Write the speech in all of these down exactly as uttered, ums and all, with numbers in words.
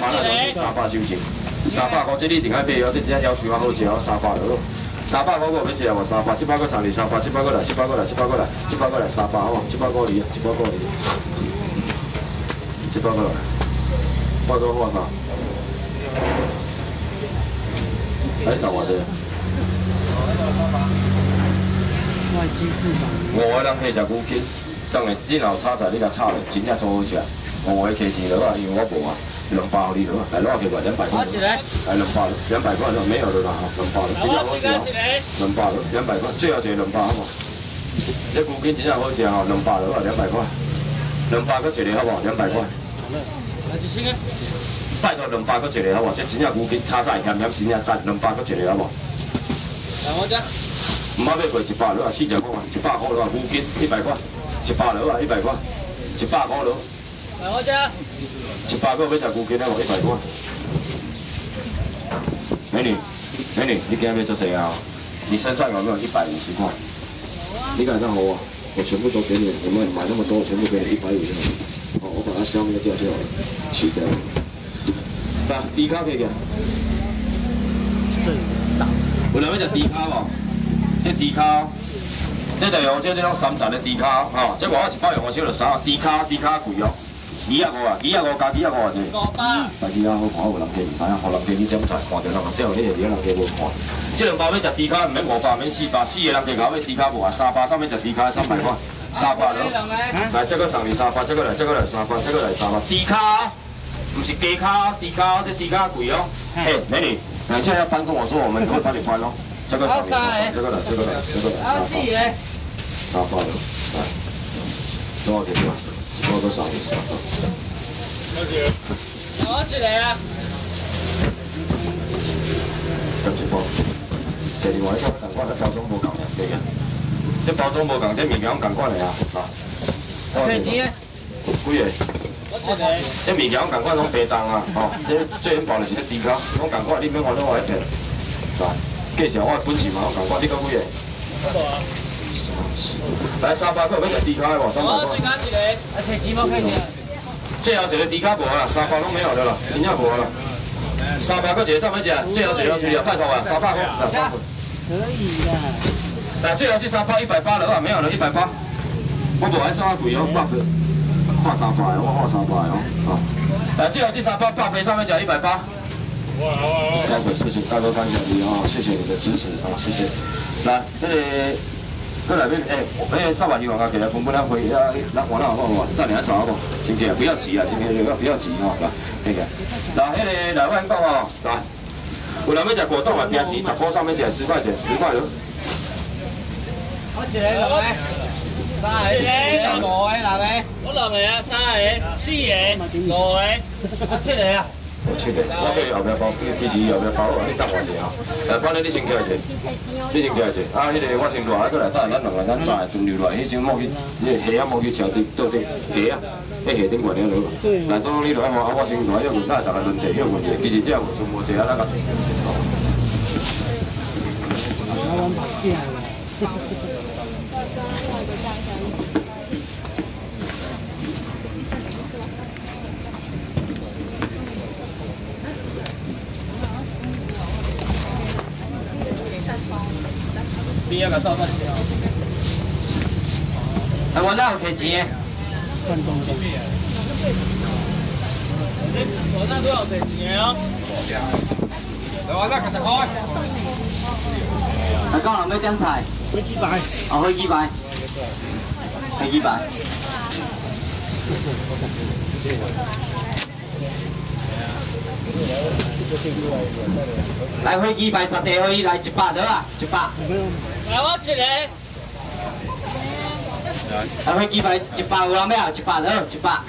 完了就是三百收钱，三百块这你一定爱买哦，这只要求较好食哦，三百了。三百块我要吃无？三百，这百个送你三百，这百个来，这百个来，这百个来，这百个来三百好无？这百个你，这百个你，这百个来，我做我啥？哎，十偌济？ 外鸡翅膀。 五个人可以食牛筋，当然你若有炒菜，你甲炒咧，真正足好食。五个客钱落啊，因为我无啊。 两百互你了，来攞去吧，两百块。来两百了，两百块了，没有了啦，两百了，真正好食哦。两百了，两百块，最后一个两百好无？这牛筋真正好食哦，两百了啊，两百块。两百搁一个好无？两百块。好了，来一千个。拜托两百搁一个好无？这真正牛筋炒菜咸咸，真正赞，两百搁一个好无？来我只。唔好买过一百了啊，四十块，一百块了啊，牛筋一百块，一百了啊，一百块，一百块了。来我只。 一百个要食牛筋了无？一百块。美女，美女，你今日要做谁啊？你身上有没有一百五十块？你敢看好啊？我全部都给你，我们买那么多，全部给你一百五十块。好，我把它消灭掉就好了，取掉。来，低卡可以嘅。有人要食低卡无？这低卡，这就用这这种三十的低卡，吼，这外口一百两五少就三，低卡低卡贵哦。 二啊五啊，二啊五加二啊五啊济。五百。但二啊好看，有人计唔知影，互人计你点知？看着人掉，你个人计无看。这两包要食猪脚，唔免五百，免四百，四个人计搞要猪脚无啊？三百，上面食猪脚三百块，三百了。来，这个送你三百，这个来，这个来三百，这个来三百。猪脚，唔是鸡脚，猪脚这猪脚贵哦。嘿，美女，等一下要搬跟我说，我们会帮你搬哦。这个送你三百，这个来，这个来，这个来三百。三百了，来，多少钱啊？ 我都少一少。多少？我一个啊。咁一包，第二位一個同款嘅包裝無共嘅，對嘅。即包裝無共，即物件共款嚟啊。啊。幾錢啊？幾個？我一個。即物件共款攏白當啊，吼！即最緊包就是啲豬腳，攏共款，你免看攏我一片。啊，介紹我本事嘛，共款，你講幾個？我冇啊。 来三百块，要食猪脚的无？三百块。我最加一个，啊，摕钱无可以。最后一个猪脚无啊，三百拢没有了啦，真正无了。三百块一个上面食，最后一个要处理，拜托啊，三百块。可以啦。来，最后这三百一百八了啊，没有了，一百八。我无爱啥贵哦，百块，画三百的，我画三百的哦。好，来，最后这三百八杯上面食一百八。哇哇哇！大哥，谢谢大哥，感谢你啊，谢谢你的支持啊，谢谢。来，这个。 过来边，哎，哎，上把鱼往下给他分分两回，啊，那完了好不好？再两找好不好？今天不要急啊，今天不要不要急哈，来，那个，来，那个来万讲哦，来，有人要食果冻啊，加钱，十块上面食十块钱，十块了。我一个六个，三个，五个，六个，我六个啊，三个，四个，五个，啊七个啊。 七个，我叫后壁包，其实后壁包，你等我一下哈。来，反正你先叫一下，你先叫一下。啊，迄个我先落来，过来等咱两个咱三个轮流来，迄种莫去，迄个虾啊莫去桥顶倒顶虾啊，迄下顶过了落。来，当你落来吼，啊我先落来，要问咱大家轮者，休问者，其实这有全无者啊，咱个。我玩白鸡啊！边一個收翻先啊！係我拉有幾錢？運動嘅。我那都有幾錢啊？嚟我那其實開。大家有咩真菜？飛機牌。哦，飛機牌。飛機牌。来飞机牌十地可以来一百多啊，一百。来我一个。来飞机牌一百有人要，一百多，一百。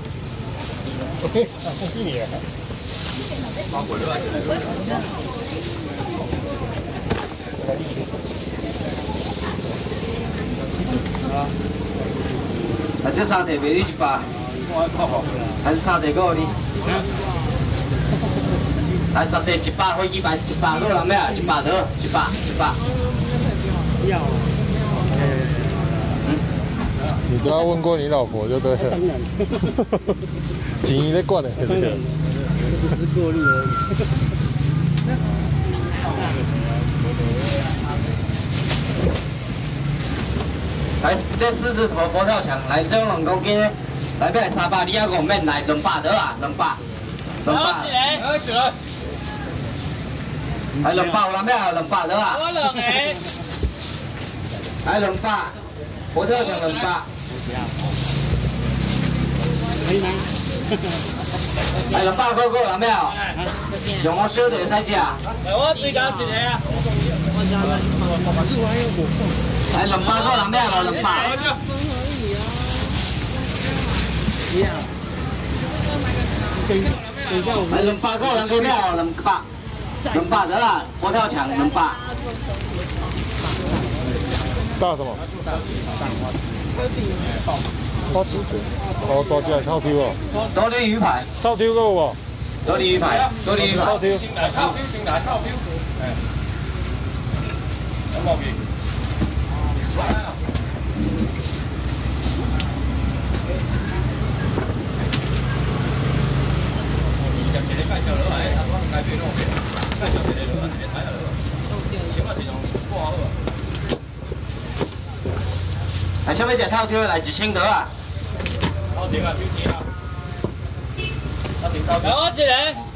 啊，这三地卖你一百。还是三地够你？来十地一百，飞机牌一百，有人要一百多，一百一百。要。嗯。你都要问过你老婆就对了。当然。钱在管的，对不对？ 只是过路而已。 来，这四字头佛跳墙，来这两公斤，来买三百二啊五面，来两百得啊，两百，两百。 来起来， 来两百有人买两百得啊。 我两个。 来两百，佛跳墙两百。 可以吗？ 来两百个个有人买哦。用我小弟在吃。 来我最高一个啊。 来两百个人买无两百。 一样。等等一下，我们来两百个人可以买哦，两百，两百得啦，佛跳墙两百。 大什么？花枝卷。哦，大只套挑哦。 多啲鱼排。 套挑个有无？ 多啲鱼排，多啲鱼排。 套挑。 先来套票，先来套票。哎。有冇嘢？ 来，想要食套挑来一千个啊！ 套票啊，收钱啊！来我一个。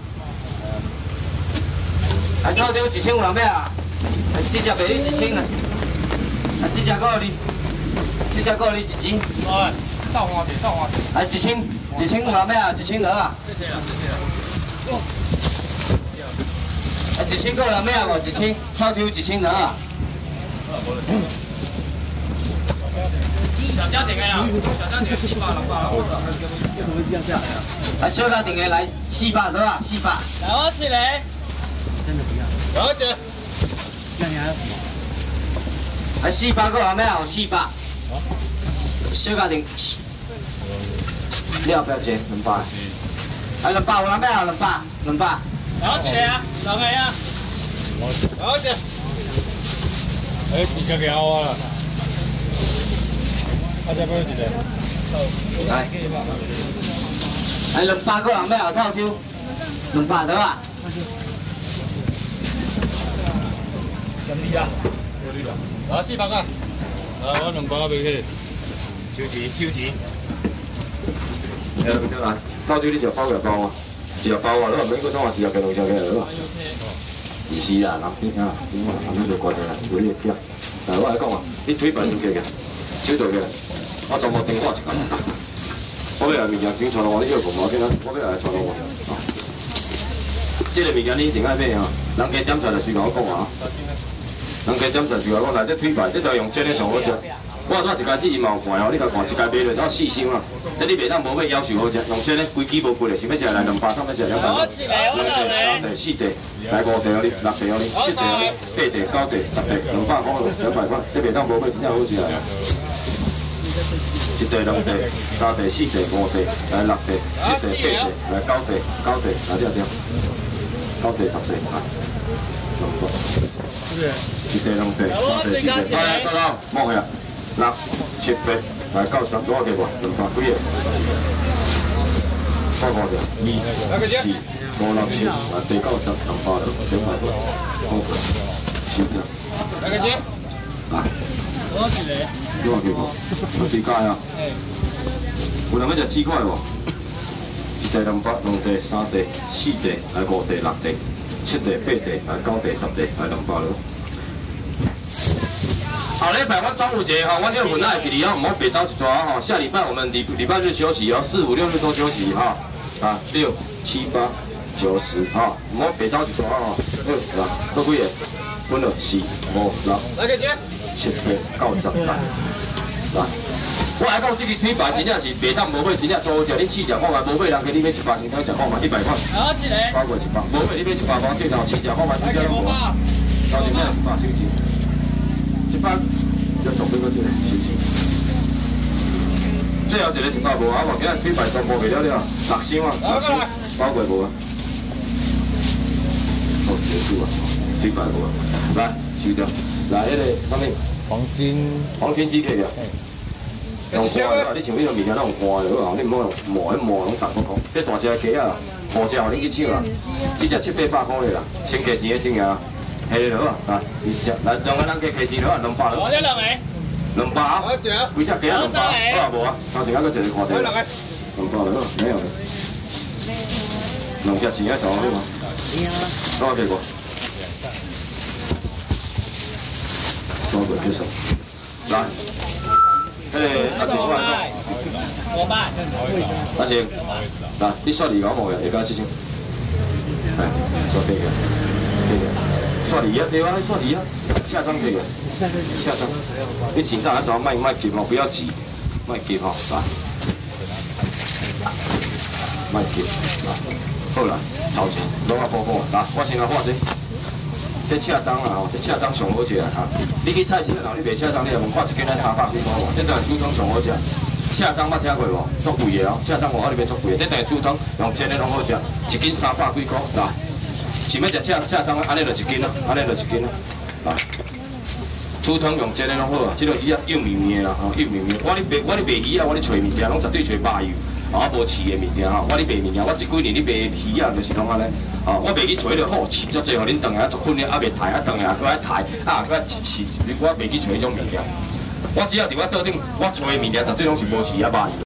来套挑一千有人买啊？来，这只卖你一千啊！来，这只够你，这只够你一支。 来，倒花钱，倒花钱。 来，一千，一千有人买啊？一千个啊！ 谢谢啊，谢谢啊。 来，一千个人买啊无？一千，套挑一千个啊！ 小家庭的啦，小家庭四百六百。 为什么这样下来啊？ 来，小家庭的来四百个啊，四百。 来我一个。 真的不要。 我一个。 这样你还有什么？ 来，四百个人买啊，四百。小家庭。你要不要接？两百。来，两百有人买啊，两百，两百。 来我一个啊，两个啊。来我一个。 哎，你家己好啊啦。啊，再买一个。 来，来两百个人买啊，套挑，两百得啊。 什么啊？来四百个。来我两百个买去。收钱，收钱。 哎，对啦，套挑你食包个包啊，一个包啊，你话免搁创话一个加两只个好啊。唔是啦，人点啊？点啊？人就怪个啦，有你个徛。但我来讲啊，你腿摆先起个，手做个，我全部电话一个。我要来物件，先传到我你要讲无紧啊，我要来传到我。这个物件你一定爱买啊，人家点菜就随甲我讲啊。人家点菜就甲我来这腿摆，这条用真的上好食。我带一家子伊嘛有看哦，你甲看一家买落只四箱啊。这你袂当无要要求好食，用真的规矩无贵的，想要食来两百，想要食两百。两地、三地、四地，来五地哦你，六地哦你，七地哦你，八地、九地、十地，两百块咯，两百块，这袂当无买，真正好食啊！一地、两地、三地、四地、五地，来六地、七地、八地，来九地、九地，来这条，九地、十地，来，两百。一地、两地、三地、四地，来到到，摸去啊！六、七、八，来九十，多少个？两百几个？多少个？二、四、五、六、七，来第九十，两百六，两百多，好个，四个。 来个姐。 啊。 我一个。 多少个？有几块啊？有人要食鸡块无？一地两百，两地、三地、四地，来五地、六地、七地、八地，来九地、十地，来两百六。好，礼拜我端午节哈，我六份爱给你哦，唔好别着急抓哈。下礼拜我们礼礼拜日休息哦，四五六日都休息哈。啊，六七八九十哈，唔好别着急抓哈。好，来，各几个？分了四五六。 来个姐。 七八九十来，来。我来讲，这个腿排真正是袂当无买，真正做好食。你试食看卖，无买人给你买一百先，等食看卖一百块。 来我一个。 包过一百，无买你买一百块，电脑试食看卖，真正拢无。到时买一百收钱。一百要做几个一个，是不是？最后一个一百无啊，无今日腿排全部卖了了，六箱啊，六箱包过无啊？好结束啊，腿排无啊，来收掉，来迄个啥物？ 黄金黄金鸡 K 个，用干的，你像迄种物件那用干的好，你唔好用磨，迄磨拢重复讲。这大只鸡啊， 五只互你去抢啊，一只七八百块咧啦，先加钱的先啊，下咧落啊，啊，二十只，来两个人加加钱落啊，两百落。 我这两枚。 两百啊？几只鸡啊？两百？好啊，无啊，头前还佫一个看者。两百落，没有了。两只钱啊，走好嘛？多少给过？多少结束？来，迄个阿成我来讲。 五百。 阿成，来，你刷二九五个，下加七千。哎，刷对个，对个，刷二啊，对啊，刷二啊，下张对个，下张。你钱早一早卖卖急哦，不要急，卖急哦，来，卖急，来，好啦，找钱，拢啊补补，来，我先来画先。这车章啦吼，这车章上好食啊！你去菜市场，你卖车章，你来问看一斤才三百几块无？这等系猪汤上好食。车章捌听过无？足贵的哦，车章外口里面足贵的，这等系猪汤用煎的拢好食，一斤三百几块。来，想要食车车章，安尼就一斤啦，安尼就一斤啦。来，猪汤用煎的拢好啊，这个鱼啊幼绵绵的啦，吼幼绵绵。我咧卖我咧卖鱼啊，我咧找物件拢绝对找巴油。啊，无饲的物件吼，我咧卖物件，我这几年咧卖鱼啊，就是拢安尼。啊，我卖去找迄个好饲足济，互恁顿下足困咧，啊袂刣啊，顿下搁爱刣，啊搁爱饲饲，我卖去找迄种物件。我只要伫我桌顶，我找的物件绝对拢是无饲啊肉。